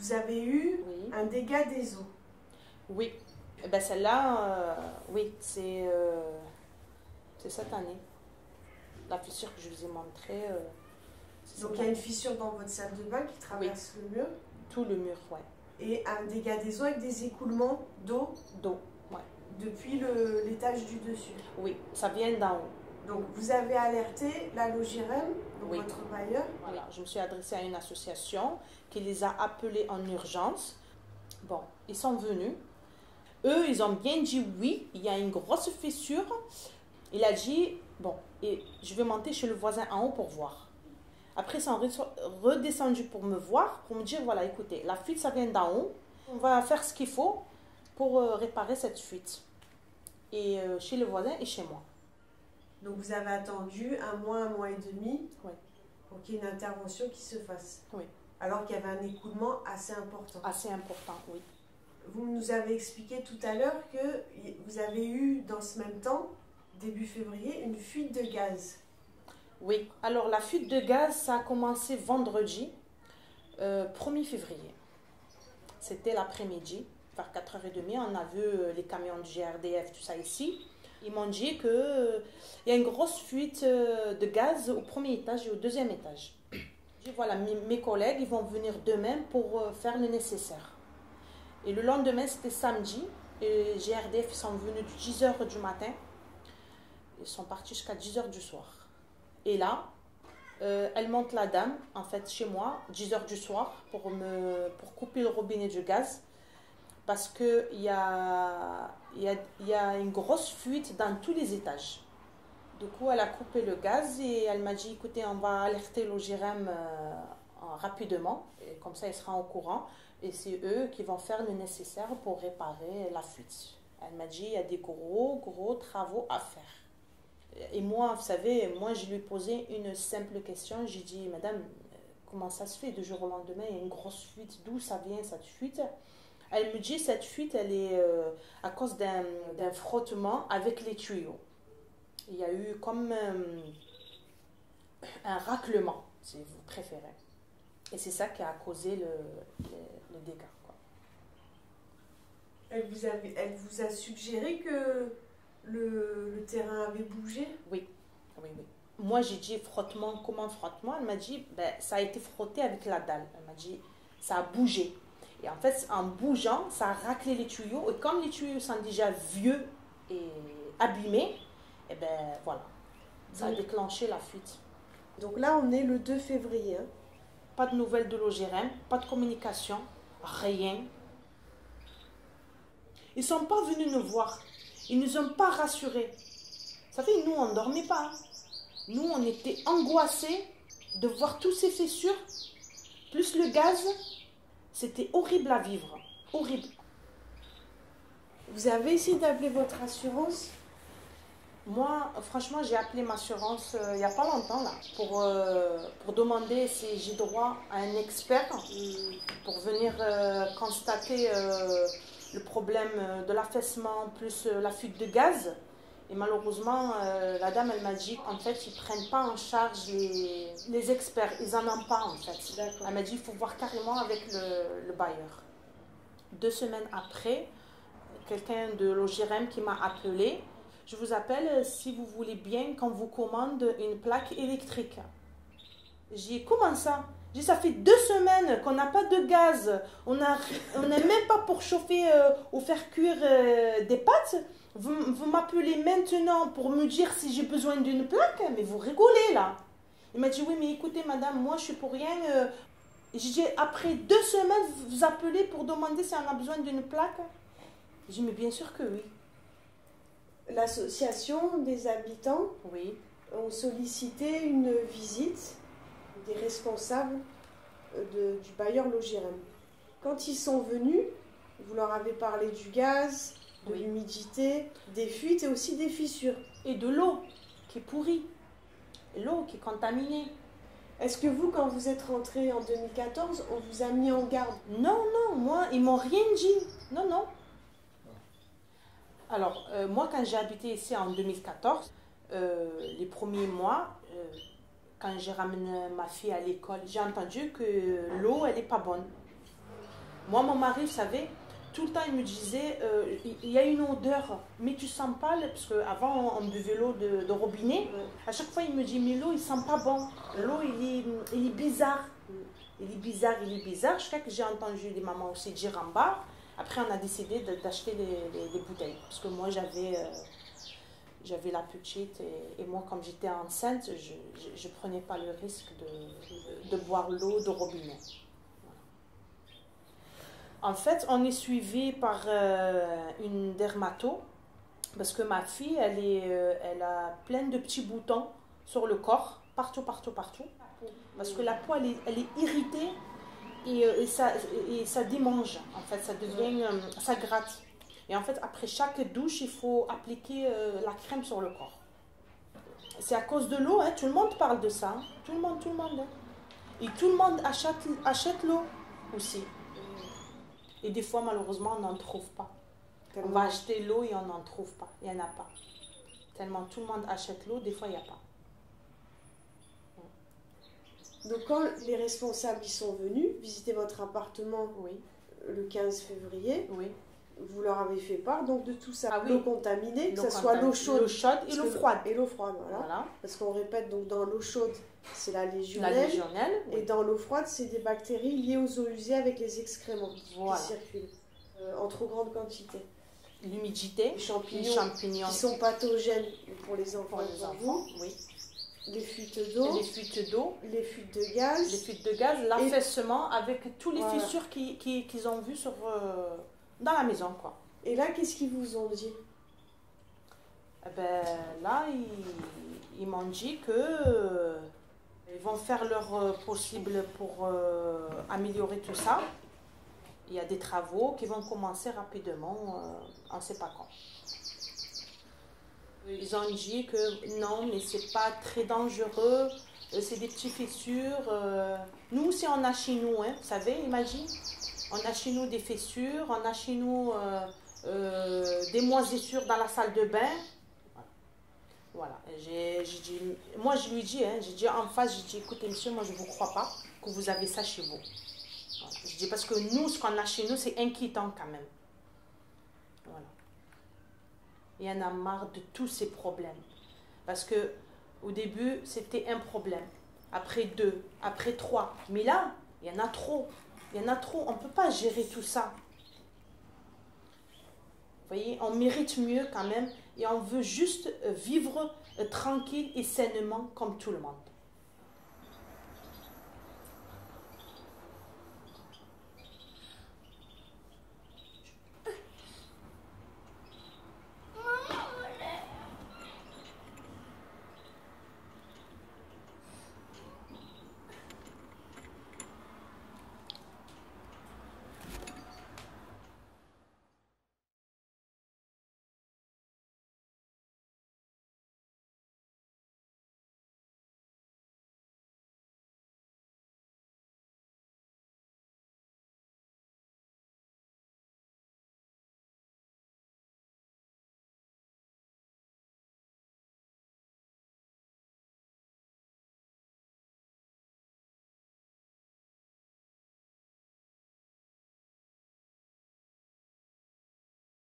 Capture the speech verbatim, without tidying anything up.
vous avez eu Oui. un dégât des eaux. Oui. Eh ben celle-là, euh, oui, c'est euh, c'est cette année. La fissure que je vous ai montrée. Euh, Donc il y a une fissure dans votre salle de bain qui traverse oui. le mur. Tout le mur, ouais. Et un dégât des eaux avec des écoulements d'eau. D'eau, ouais. Depuis l'étage du dessus. Oui, ça vient d'en haut. Donc vous avez alerté la Logirem, donc oui. votre bailleur. Voilà, je me suis adressée à une association qui les a appelés en urgence. Bon, ils sont venus. Eux, ils ont bien dit oui, il y a une grosse fissure. Il a dit, bon, et je vais monter chez le voisin en haut pour voir. Après, ils sont redescendus pour me voir, pour me dire, voilà, écoutez, la fuite, ça vient d'en haut. On va faire ce qu'il faut pour euh, réparer cette fuite. Et euh, chez le voisin et chez moi. Donc vous avez attendu un mois, un mois et demi oui. pour qu'il y ait une intervention qui se fasse. Oui. Alors qu'il y avait un écoulement assez important. Assez important, oui. Vous nous avez expliqué tout à l'heure que vous avez eu dans ce même temps, début février, une fuite de gaz. Oui, alors la fuite de gaz, ça a commencé vendredi, euh, premier février. C'était l'après-midi, vers quatre heures trente, on a vu les camions du G R D F, tout ça ici. Ils m'ont dit qu'il euh, y a une grosse fuite euh, de gaz au premier étage et au deuxième étage. J'ai dit, voilà, mes, mes collègues, ils vont venir demain pour euh, faire le nécessaire. Et le lendemain, c'était samedi, et les G R D F ils sont venus de dix heures du matin, ils sont partis jusqu'à dix heures du soir. Et là, euh, elle monte la dame, en fait, chez moi, dix heures du soir, pour, me, pour couper le robinet du gaz. Parce qu'il y a, y, a, y a une grosse fuite dans tous les étages. Du coup, elle a coupé le gaz et elle m'a dit, écoutez, on va alerter l'Ogirem euh, rapidement. Et comme ça, il sera au courant. Et c'est eux qui vont faire le nécessaire pour réparer la fuite. Elle m'a dit, il y a des gros, gros travaux à faire. Et moi, vous savez, moi, je lui ai posé une simple question. J'ai dit, madame, comment ça se fait du jour au lendemain, il y a une grosse fuite, d'où ça vient cette fuite? Elle me dit, cette fuite, elle est euh, à cause d'un d'un frottement avec les tuyaux. Il y a eu comme euh, un raclement, si vous préférez. Et c'est ça qui a causé le, le, le dégât. Quoi. Elle, vous avait, elle vous a suggéré que le, le terrain avait bougé? Oui, oui, oui. Moi, j'ai dit frottement, comment frottement? Elle m'a dit, ben, ça a été frotté avec la dalle. Elle m'a dit, ça a bougé. Et en fait, en bougeant, ça a raclé les tuyaux. Et comme les tuyaux sont déjà vieux et abîmés, et ben voilà, ça a déclenché la fuite. Donc là, on est le deux février. Hein. Pas de nouvelles de l'Ogirem, pas de communication, rien. Ils ne sont pas venus nous voir. Ils ne nous ont pas rassurés. Ça fait, nous, on ne dormait pas. Nous, on était angoissés de voir tous ces fissures, plus le gaz. C'était horrible à vivre. Horrible. Vous avez essayé d'appeler votre assurance? Moi, franchement, j'ai appelé ma assurance euh, il n'y a pas longtemps, là, pour, euh, pour demander si j'ai droit à un expert pour venir euh, constater euh, le problème de l'affaissement plus euh, la fuite de gaz. Et malheureusement, euh, la dame, elle m'a dit qu'en fait, ils ne prennent pas en charge les, les experts. Ils n'en ont pas, en fait. Elle m'a dit qu'il faut voir carrément avec le, le bailleur. Deux semaines après, quelqu'un de l'Ogirem qui m'a appelé. Je vous appelle si vous voulez bien qu'on vous commande une plaque électrique. J'ai dit, comment ça? J'ai dit, ça fait deux semaines qu'on n'a pas de gaz. On n'a même pas pour chauffer euh, ou faire cuire euh, des pâtes. Vous, vous m'appelez maintenant pour me dire si j'ai besoin d'une plaque? Mais vous rigolez là. Il m'a dit, oui, mais écoutez, madame, moi je suis pour rien. Euh. J'ai dit, après deux semaines, vous appelez pour demander si on a besoin d'une plaque? J'ai dit, mais bien sûr que oui. L'association des habitants oui. ont sollicité une visite des responsables de, du bailleur Logirem. Quand ils sont venus, vous leur avez parlé du gaz, de oui. l'humidité, des fuites et aussi des fissures. Et de l'eau qui est pourrie, l'eau qui est contaminée. Est-ce que vous, quand vous êtes rentré en deux mille quatorze, on vous a mis en garde? Non, non, moi, ils m'ont rien dit. Non, non. Alors, euh, moi, quand j'ai habité ici en deux mille quatorze, euh, les premiers mois, euh, quand j'ai ramené ma fille à l'école, j'ai entendu que l'eau, elle n'est pas bonne. Moi, mon mari, vous savez, tout le temps, il me disait, euh, il y a une odeur, mais tu sens pas, parce qu'avant, on buvait l'eau de, de robinet. Ouais. À chaque fois, il me dit, mais l'eau, il sent pas bon. L'eau, il est, il est bizarre. Il est bizarre, il est bizarre. Jusqu'à que j'ai entendu les mamans aussi dire en bas. Après, on a décidé d'acheter les, les, les bouteilles. Parce que moi, j'avais euh, j'avais la petite. Et, et moi, comme j'étais enceinte, je ne prenais pas le risque de, de boire l'eau de robinet. En fait, on est suivi par euh, une dermato, parce que ma fille, elle, est, euh, elle a plein de petits boutons sur le corps, partout, partout, partout. Parce que la peau, elle est, elle est irritée et, euh, et, ça, et ça démange, en fait, ça devient, euh, ça gratte. Et en fait, après chaque douche, il faut appliquer euh, la crème sur le corps. C'est à cause de l'eau, hein, tout le monde parle de ça, hein. Tout le monde, tout le monde. Hein. Et tout le monde achète, achète l'eau aussi. Et des fois, malheureusement, on n'en trouve pas. Tellement. On va acheter l'eau et on n'en trouve pas. Il n'y en a pas. Tellement tout le monde achète l'eau, des fois, il n'y a pas. Donc, quand les responsables y sont venus visiter votre appartement oui. le quinze février, oui. vous leur avez fait part donc, de tout ça. Ah, oui. L'eau contaminée, que ce contam... soit l'eau chaude, l'eau chaude et l'eau froide. Et l'eau froide, voilà. voilà. Parce qu'on répète, donc dans l'eau chaude, c'est la légionnelle. La légionnelle, oui. Et dans l'eau froide, c'est des bactéries liées aux eaux usées avec les excréments voilà. qui circulent euh, en trop grande quantité. L'humidité, les champignons, les champignons qui sont pathogènes pour les enfants. Pour les enfants, vous. oui. Les fuites d'eau, les fuites d'eau, les fuites de gaz, les fuites de gaz, l'affaissement avec tous les voilà. fissures qu'ils qui, qui ont vues sur, euh, dans la maison, quoi. Et là, qu'est-ce qu'ils vous ont dit? Eh ben, là, ils, ils m'ont dit que euh, ils vont faire leur euh, possible pour euh, améliorer tout ça. Il y a des travaux qui vont commencer rapidement, euh, on ne sait pas quand. Ils ont dit que non, mais c'est pas très dangereux, c'est des petites fissures. Euh, nous, si on a chez nous, hein, vous savez, imagine, on a chez nous des fissures, on a chez nous euh, euh, des moisissures dans la salle de bain. Voilà. J'ai, j'ai dit, moi, je lui dis, hein, j'ai dit en face, j'ai dit, écoutez, monsieur, moi, je ne vous crois pas que vous avez ça chez vous. Je dis parce que nous, ce qu'on a chez nous, c'est inquiétant quand même. Voilà. Il y en a marre de tous ces problèmes. Parce que au début, c'était un problème. Après deux, après trois. Mais là, il y en a trop. Il y en a trop. On ne peut pas gérer tout ça. Vous voyez, on mérite mieux quand même. Et on veut juste vivre tranquille et sainement comme tout le monde.